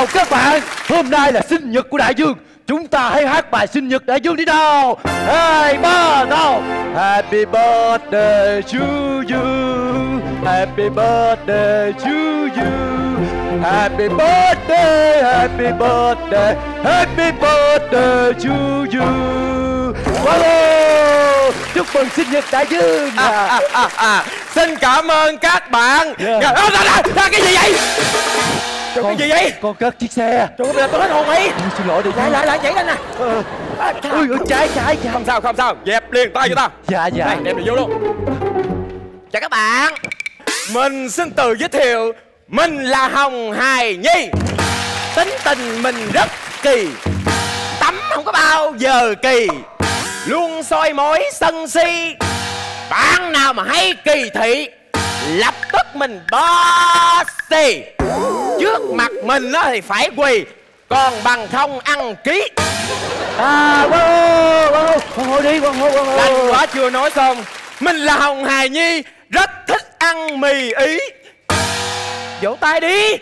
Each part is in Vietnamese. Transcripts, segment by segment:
Chào các bạn, hôm nay là sinh nhật của Đại Dương. Chúng ta hãy hát bài sinh nhật Đại Dương đi nào. 2, 3, nào. Happy birthday to you, happy birthday to you, happy birthday, happy birthday, happy birthday to you. Wow, chúc mừng sinh nhật Đại Dương. Xin cảm ơn các bạn. Cái gì vậy? Cái gì vậy? Con cất chiếc xe. Trời ơi, tôi hết hồn ý. Xin lỗi đi. Lại nhảy lên nè. Ui, trái. Không sao, dẹp liền tay cho ta. Dạ. Đây, đem đi vô luôn. Chào các bạn. Mình xin tự giới thiệu. Mình là Hồng Hài Nhi. Tính tình mình rất kỳ, tắm không có bao giờ kỳ, luôn soi mói sân si. Bạn nào mà hay kỳ thị lập tức mình bossy. Trước mặt mình đó thì phải quỳ, còn bằng không ăn ký. Con hô đi. Đành quá chưa nói xong. Mình là Hồng Hài Nhi, rất thích ăn mì Ý. Vỗ tay đi.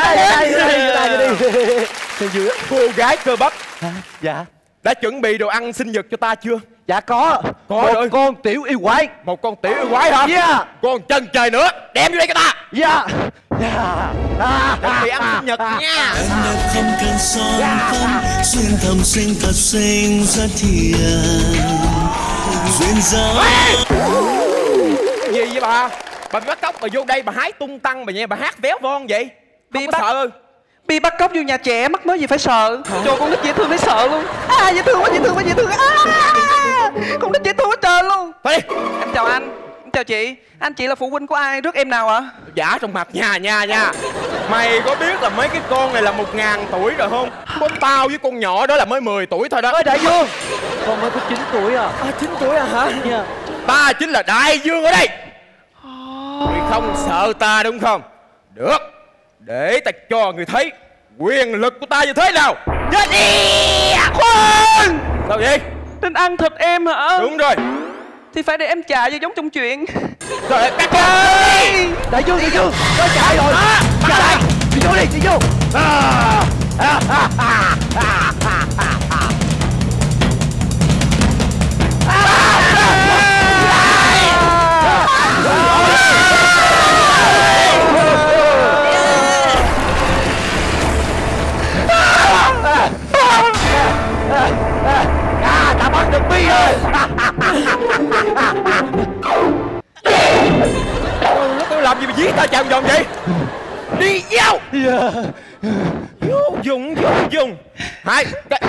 Cô gái cơ bắp. Dạ. Đã chuẩn bị đồ ăn sinh nhật cho ta chưa? Dạ có rồi. Con tiểu yêu quái. Một con tiểu yêu quái hả? Dạ. Còn chân trời nữa, đem vô đây cho ta. Dạ. Chuẩn bị ăn sinh nhật nha. Em đã không cần son phấn, xuyên thầm xinh thật xinh rất hiền. Duyên dáng. Gì vậy bà? Bà bắt cóc bà vô đây bà hái tung tăng bà nghe bà hát véo von vậy? Không có sợ. Bi bắt cóc vô nhà trẻ mắc mới gì phải sợ. Trời, con nít dễ thương thấy sợ luôn. Dễ thương quá. Con nít dễ thương quá trời luôn. Thôi đi. Em chào anh. Em chào chị. Anh chị là phụ huynh của ai, rước em nào ạ? Giả trong mặt nha. Mày có biết là mấy cái con này là 1000 tuổi rồi không? Con tao với con nhỏ đó là mới 10 tuổi thôi đó. Ơi Đại Dương, con mới có 9 tuổi à. 9 tuổi à hả? Dạ. Ta chính là Đại Dương ở đây. Người không sợ ta đúng không? Được, để ta cho người thấy quyền lực của ta như thế nào. Chết đi. Khoan. Sao vậy? Định ăn thịt em hả? Đúng rồi. Thì phải để em trả vô giống trong chuyện. Trời ơi, các ơi. Đại Dương, có chạy rồi. Chạy đây. Đi vô. Ta bắt được Bi rồi. Tôi làm gì mà dí ta chạm vòng vậy? Đi vô. Vô dùng. Hai.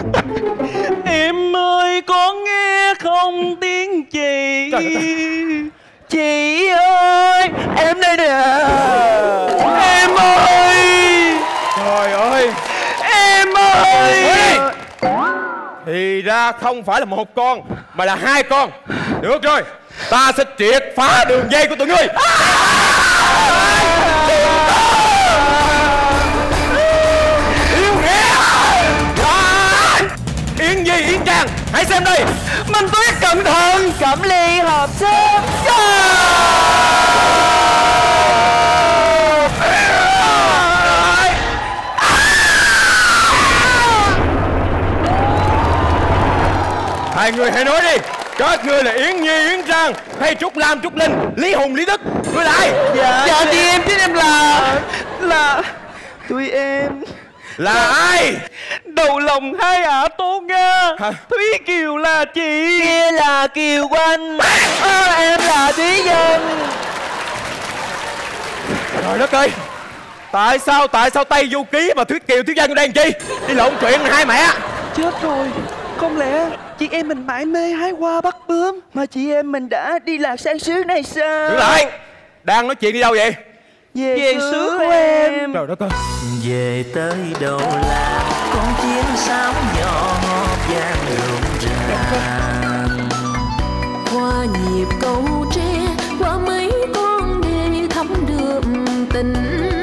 Em ơi, con nghe không tiếng chị. Chị ơi, em đây nè. Em ơi. Trời ơi. Em ơi. Thì ra không phải là một con mà là 2 con. Được rồi, ta sẽ triệt phá đường dây của tụi ngươi. Yêu nghĩa. Yến Nhi, Yến Trang, hãy xem đây. Minh Tuyết cẩn thận. Cẩm Ly hợp xếp. Hai người hãy nói đi, các ngươi là Yến Nhi, Yến Trang hay Trúc Lam, Trúc Linh, Lý Hùng, Lý Đức? Ngươi là ai? Dạ thì em chứ em là tụi em là ai? Đầu lòng hai ả Tố Nga. Thúy Kiều là chị, kia là Kiều Quanh, em là Thúy Dân. Trời đất ơi, tại sao tay vô ký mà Thúy Kiều, Thúy Dân ở đây làm chi? Đi lộn chuyện hai mẹ. Chết rồi, không lẽ chị em mình mải mê hái hoa bắt bướm mà chị em mình đã đi lạc sang xứ này sao? Đứng lại, đang nói chuyện đi đâu vậy? Về xứ của em. Trời đất ơi. Về tới đầu làng, con chim sáo nhỏ vang rộn ràng. Qua nhịp cầu tre, qua mấy con đê thắm đượm tình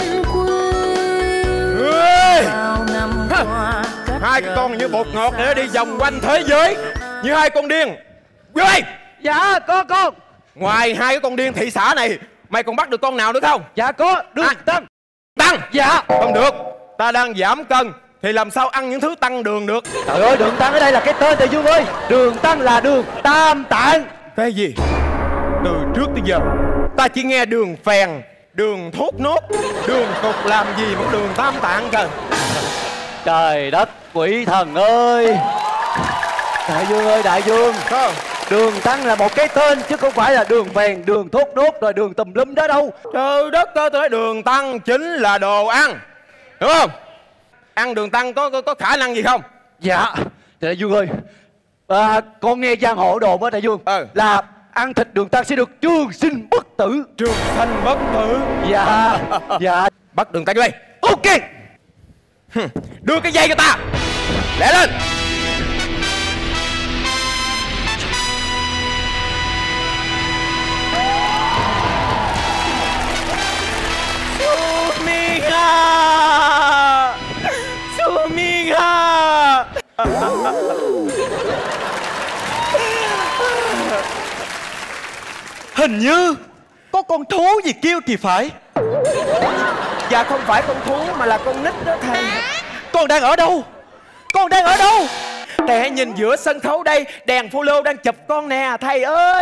quê. Bao năm qua, Hai cái con như bột ngọt để đi vòng quanh thế giới như hai con điên. Vô đây. Dạ con. Ngoài hai cái con điên thị xã này, mày còn bắt được con nào nữa không? Dạ có. Tăng. Dạ. Không được. ta đang giảm cân thì làm sao ăn những thứ tăng đường được. Trời ơi, đường tăng ở đây là cái tên Thầy Dương ơi. Đường tăng là đường tam tạng. Cái gì? Từ trước tới giờ ta chỉ nghe đường phèn, đường thốt nốt, đường cục làm gì mà đường tam tạng kìa. Trời đất quỷ thần ơi. Đại Dương ơi, Đại Dương. Không. Đường tăng là một cái tên chứ không phải là đường phèn, đường thốt nốt rồi đường tùm lum đó đâu. Trời đất ơi, tới đường tăng chính là đồ ăn, đúng không? Ăn đường tăng có khả năng gì không? Dạ Đại Dương ơi, con nghe giang hồ đồn á Đại Dương, là ăn thịt đường tăng sẽ được trường sinh bất tử. Trường sinh bất tử. Dạ. Dạ. Bắt đường tăng vô đây. Ok. Đưa cái dây cho ta. Lẹ lên. Sumiha. Hình như có con thú gì kêu thì phải. Dạ không phải con thú mà là con nít đó thầy. Con đang ở đâu? Con đang ở đâu? Thầy hãy nhìn giữa sân khấu đây, đèn photo đang chụp con nè thầy ơi.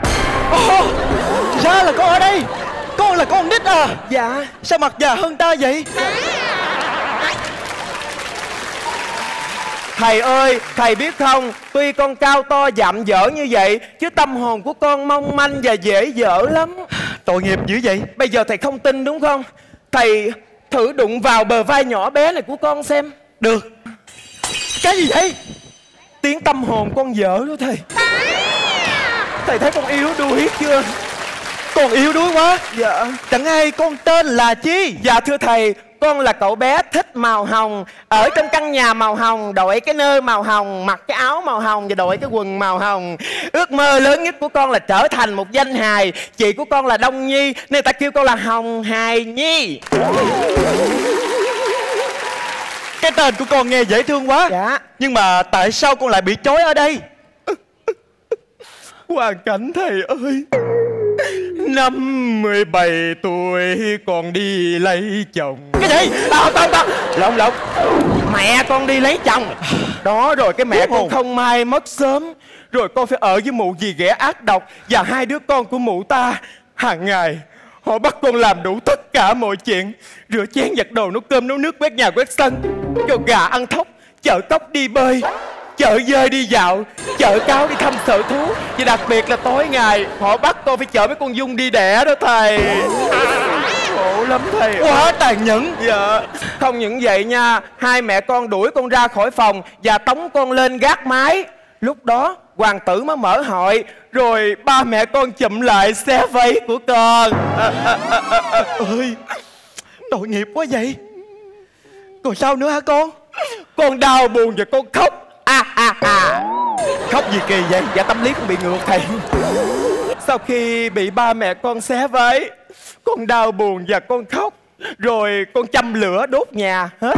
Ra là con ở đây. Con là con nít à? Dạ. Sao mặt già hơn ta vậy? Thầy ơi, thầy biết không, tuy con cao to dặm dở như vậy, chứ tâm hồn của con mong manh và dễ dở lắm. Tội nghiệp dữ vậy. Bây giờ thầy không tin đúng không? Thầy thử đụng vào bờ vai nhỏ bé này của con xem. Được. Cái gì vậy? Tiếng tâm hồn con dở đó thầy. Thầy thấy con yếu đuối chưa? Con yếu đuối quá. Dạ. Chẳng hay con tên là chi? Dạ thưa thầy, con là cậu bé thích màu hồng, ở trong căn nhà màu hồng, đội cái nơ màu hồng, mặc cái áo màu hồng và đội cái quần màu hồng. Ước mơ lớn nhất của con là trở thành một danh hài. Chị của con là Đông Nhi nên ta kêu con là Hồng Hài Nhi. Cái tên của con nghe dễ thương quá. Dạ. Nhưng mà tại sao con lại bị trói ở đây? Hoàn cảnh thầy ơi. Năm 17 tuổi còn đi lấy chồng. Cái gì? Không. Lộn. Mẹ con đi lấy chồng. Đó rồi cái mẹ con không may mất sớm. Rồi con phải ở với mụ dì ghẻ ác độc. Và hai đứa con của mụ ta hàng ngày họ bắt con làm đủ tất cả mọi chuyện. Rửa chén giặt đồ, nấu cơm nấu nước, quét nhà quét sân, cho gà ăn thóc, chở cóc đi bơi, chợ dơi đi dạo, chợ cáo đi thăm sở thú. Và đặc biệt là tối ngày họ bắt con phải chở mấy con Dung đi đẻ đó thầy. Khổ lắm thầy. Quá tàn nhẫn. Dạ. Không những vậy nha, hai mẹ con đuổi con ra khỏi phòng và tống con lên gác mái. Lúc đó hoàng tử mới mở hội. Rồi ba mẹ con chụm lại xé váy của con. Ơi, tội nghiệp quá vậy. Còn sao nữa hả con? Con đau buồn và con khóc. Khóc gì kỳ vậy? Dạ tâm lý con bị ngược thầy. Sau khi bị ba mẹ con xé váy, con đau buồn và con khóc. Rồi con châm lửa đốt nhà hết.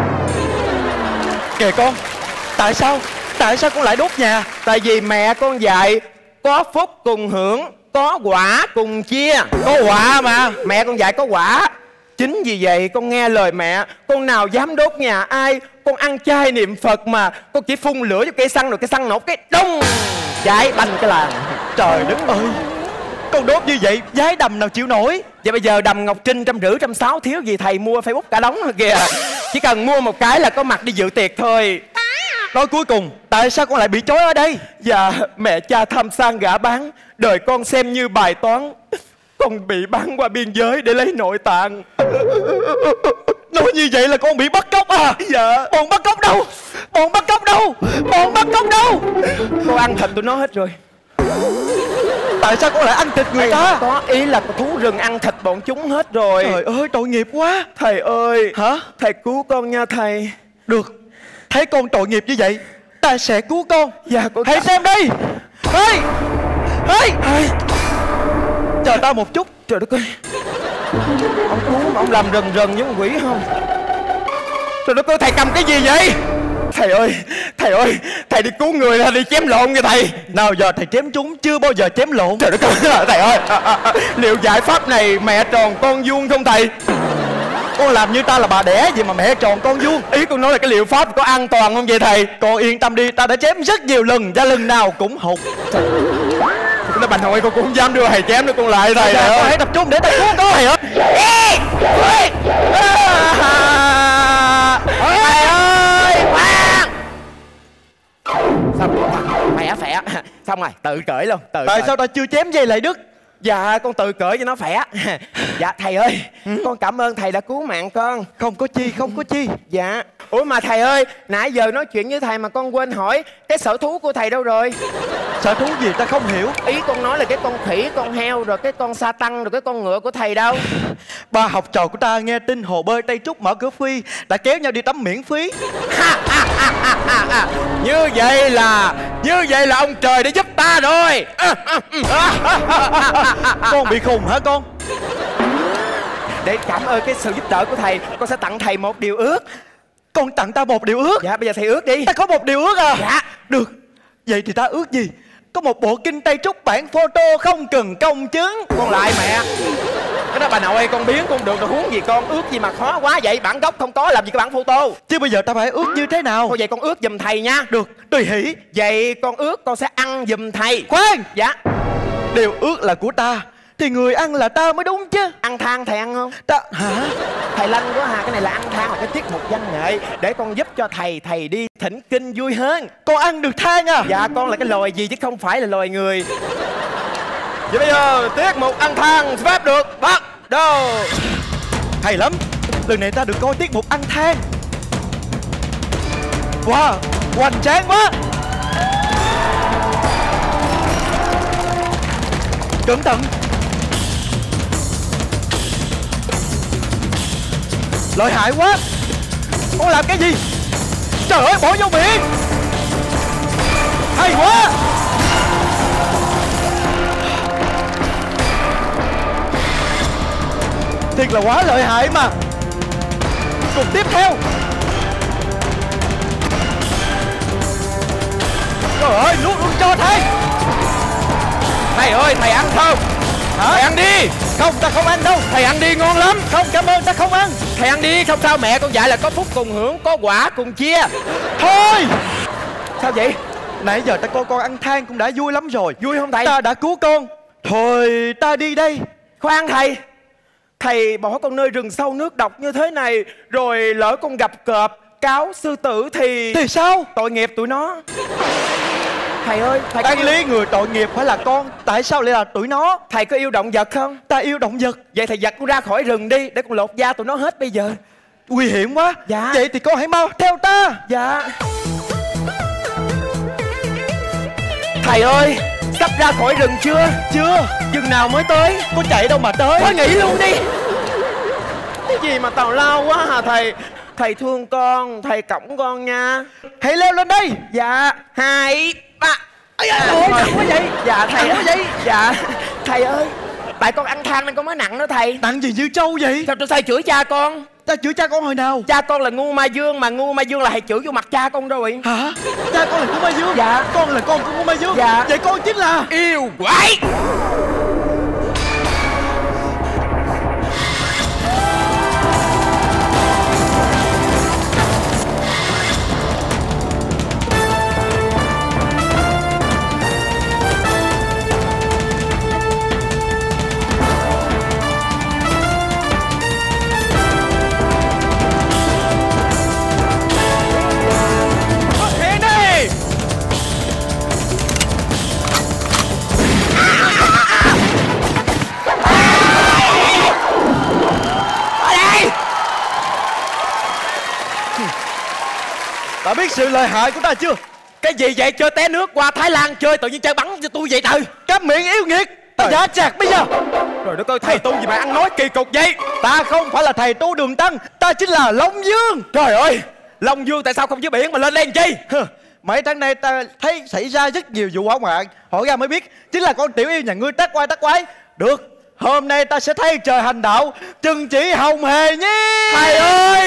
Kìa con, tại sao con lại đốt nhà? Tại vì mẹ con dạy có phúc cùng hưởng, có quả cùng chia. Có quả mà. Mẹ con dạy có quả. Chính vì vậy con nghe lời mẹ. Con nào dám đốt nhà ai. Con ăn chay niệm Phật mà. Con chỉ phun lửa cho cây xăng rồi cây xăng nổ cái đông cháy banh cái làng. Trời đất ơi, con đốt như vậy giái đầm nào chịu nổi. Vậy bây giờ đầm Ngọc Trinh 150, 160 thiếu gì thầy mua Facebook cả đống rồi kìa. Chỉ cần mua một cái là có mặt đi dự tiệc thôi. Nói cuối cùng, tại sao con lại bị trói ở đây? Dạ, mẹ cha tham sang gả bán, đời con xem như bài toán. Con bị bán qua biên giới để lấy nội tạng. Nói như vậy là con bị bắt cóc à? Dạ. Bọn bắt cóc đâu? Bọn bắt cóc đâu? Bọn bắt cóc đâu? Con ăn thịt tụi nó hết rồi. Tại sao con lại ăn thịt người ta? Có ý là thú rừng ăn thịt bọn chúng hết rồi. Trời ơi, tội nghiệp quá. Thầy ơi. Hả? Thầy cứu con nha thầy. Được, thấy con tội nghiệp như vậy, ta sẽ cứu con. Dạ con. Hãy xem đây. Ê, chờ ta một chút. Trời đất ơi, ông cứu mà ông làm rần rần với con quỷ không? Trời đất ơi, thầy cầm cái gì vậy? Thầy ơi, thầy đi cứu người hay đi chém lộn kìa thầy? Nào giờ thầy chém chúng, chưa bao giờ chém lộn. Trời đất ơi, thầy ơi, liệu giải pháp này mẹ tròn con vuông không thầy? Con làm như ta là bà đẻ gì mà mẹ tròn con vuông. Ý con nói là cái liệu pháp có an toàn không vậy thầy? Con yên tâm đi, ta đã chém rất nhiều lần và lần nào cũng hụt. Con nói bà nội con cũng không dám đưa thầy chém nữa con lại thầy. Con hãy tập trung để ta cứu con. Thầy ơi! Thầy ơi! Khoan! Xong phẻ. Xong rồi, tự cởi luôn. Tại sao ta chưa chém dây lại đứt? Dạ con tự cởi cho nó khỏe. Dạ thầy ơi, con cảm ơn thầy đã cứu mạng con. Không có chi. Dạ. Ủa mà thầy ơi, nãy giờ nói chuyện với thầy mà con quên hỏi cái sở thú của thầy đâu rồi? Sở thú gì ta không hiểu. Ý con nói là cái con khỉ, con heo, rồi cái con sa tăng, rồi cái con ngựa của thầy đâu? Ba học trò của ta nghe tin hồ bơi Tây Trúc mở cửa free, đã kéo nhau đi tắm miễn phí. Như vậy là ông trời đã giúp ta rồi. Con bị khùng hả con? Để cảm ơn cái sự giúp đỡ của thầy, con sẽ tặng thầy một điều ước. Con tặng ta một điều ước? Dạ bây giờ thầy ước đi. Ta có một điều ước à? Dạ. Được. Vậy thì ta ước gì? Có một bộ kinh Tây Trúc bản photo không cần công chứng. Con lại mẹ. Cái đó bà nội ơi, con biến con được rồi huống gì con ước gì mà khó quá vậy? Bản gốc không có làm gì cái bản photo. Chứ bây giờ ta phải ước như thế nào? Thôi vậy con ước giùm thầy nha. Được, tùy hỷ. Vậy con ước con sẽ ăn giùm thầy. Khoan. Dạ. Điều ước là của ta thì người ăn là ta mới đúng chứ. Ăn than thầy ăn không? Ta hả? Thầy lanh quá hà, cái này là ăn than là cái tiết mục văn nghệ để con giúp cho thầy đi thỉnh kinh vui hơn. Con ăn được than à? Dạ con là cái loài gì chứ không phải là loài người. Vậy bây giờ tiết mục ăn than phép được bắt đầu. Hay lắm. Lần này ta được coi tiết mục ăn than. Wow, hoành tráng quá. Cẩn thận. Lợi hại quá. Con làm cái gì? Trời ơi, bỏ vô miệng. Hay quá. Thiệt là quá lợi hại mà. Cùng tiếp theo. Trời ơi, nuốt luôn cho thầy. Thầy ơi, thầy ăn không? Hả? Thầy ăn đi. Không, ta không ăn đâu. Thầy ăn đi ngon lắm. Không, cảm ơn, ta không ăn. Thầy ăn đi, không sao, mẹ con dạy là có phúc cùng hưởng, có quả cùng chia. Thôi. Sao vậy? Nãy giờ ta coi con ăn than cũng đã vui lắm rồi. Vui không thầy? Ta đã cứu con. Thôi ta đi đây. Khoan thầy. Thầy bỏ con nơi rừng sâu nước độc như thế này, rồi lỡ con gặp cọp, cáo, sư tử thì sao? tội nghiệp tụi nó. Thầy ơi, thầy đáng lý người tội nghiệp phải là con. Tại sao lại là tụi nó? Thầy có yêu động vật không? Ta yêu động vật. Vậy thầy giật con ra khỏi rừng đi, để con lột da tụi nó hết bây giờ. Nguy hiểm quá. Dạ. Vậy thì con hãy mau theo ta. Dạ. Thầy ơi, sắp ra khỏi rừng chưa? Chưa. Chừng nào mới tới? Có chạy đâu mà tới. Thôi nghỉ luôn đi. Cái gì mà tào lao quá hả thầy? Thầy thương con, thầy cõng con nha. Hãy leo lên đây. Dạ. 2, 3. Ôi nặng quá vậy. Dạ thầy. Nặng quá vậy. Dạ. Thầy ơi, tại con ăn than nên con mới nặng đó thầy. Nặng gì như trâu vậy? Sao thầy chửi cha con? Ta chửi cha con hồi nào? Cha con là ngu ma dương, mà ngu ma dương là thầy chửi vô mặt cha con rồi. Hả? Cha con là của Ma Dương? Dạ. Con là con của Ma Dương? Dạ. Vậy con chính là yêu quái. đã biết sự lợi hại của ta chưa? Cái gì vậy? Chơi té nước qua Thái Lan chơi tự nhiên chơi bắn cho tôi vậy trời. Câm miệng yêu nghiệt. Ta giả chạc bây giờ. Rồi đất ơi, thầy tu gì mà ăn nói kỳ cục vậy? Ta không phải là thầy tu Đường Tăng, ta chính là Long Dương. Trời ơi, Long Dương tại sao không dưới biển mà lên đây chi? Mấy tháng nay ta thấy xảy ra rất nhiều vụ hỏa hoạn. Hỏi ra mới biết chính là con tiểu yêu nhà ngươi tác quái. Được, hôm nay ta sẽ thay trời hành đạo, chừng chỉ Hồng Hề nhé. Thầy ơi,